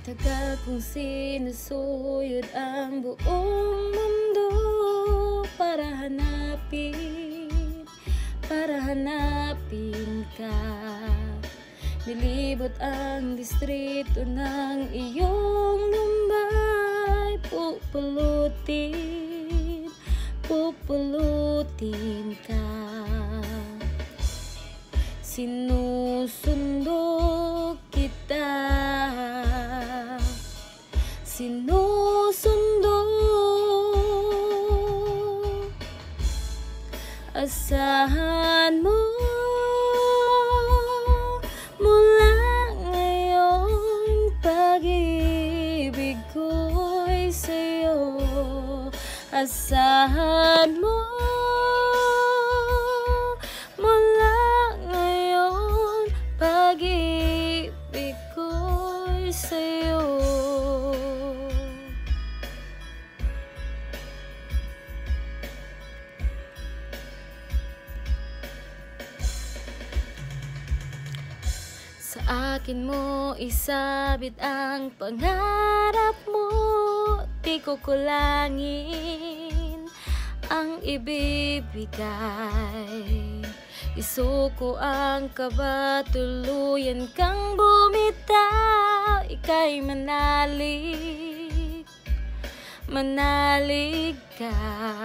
Tagal kong sinusuyod ang buong mundo para hanapin ka. Nilibot ang distrito ng iyong lumbay. Pupulutin ka. Sinusundo kita. Sinusundo. Asahan mo mula ngayon, pag-ibig ko'y sa'yo. Asahan mo mula ngayon, pag-ibig ko'y sa'yo. Sa akin mo isabit ang pangarap mo, di ko kulangin ang ibibigay. Isuko ang kaba, tuluyan kang bumitaw. Ika'y manalig ka.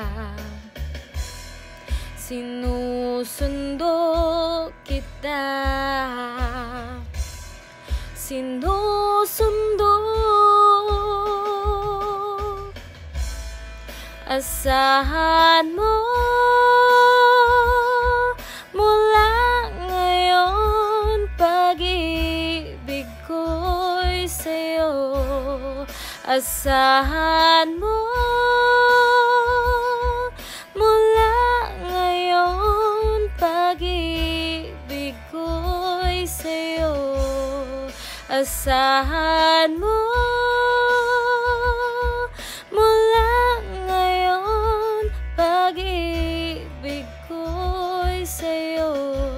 Sinusundo kita. Sinusundo. Asahan mo mula ngayon, pag-ibig ko'y sa'yo. Asahan mo mula ngayon, pag-ibig ko'y sa'yo. Asahan mo mula ngayon, pag-ibig ko'y sa'yo.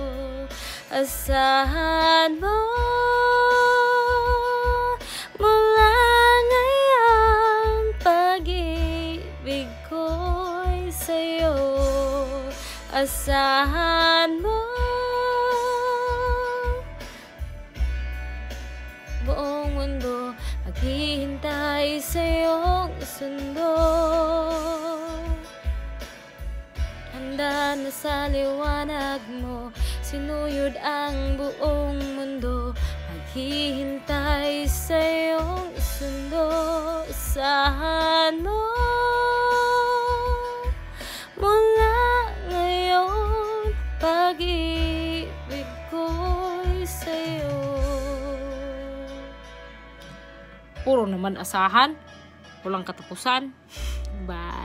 Asahan mo mula ngayon, pag-ibig ko'y sa'yo. Asahan mo buong mundo, maghihintay sa iyong sundo. Handa na sa liwanag mo, sinuyod ang buong mundo, maghihintay sa iyong sundo. Asahan mo mula ngayon, pag-ibig ko'y sa'yo. Puro naman asahan, walang katapusan. Bye.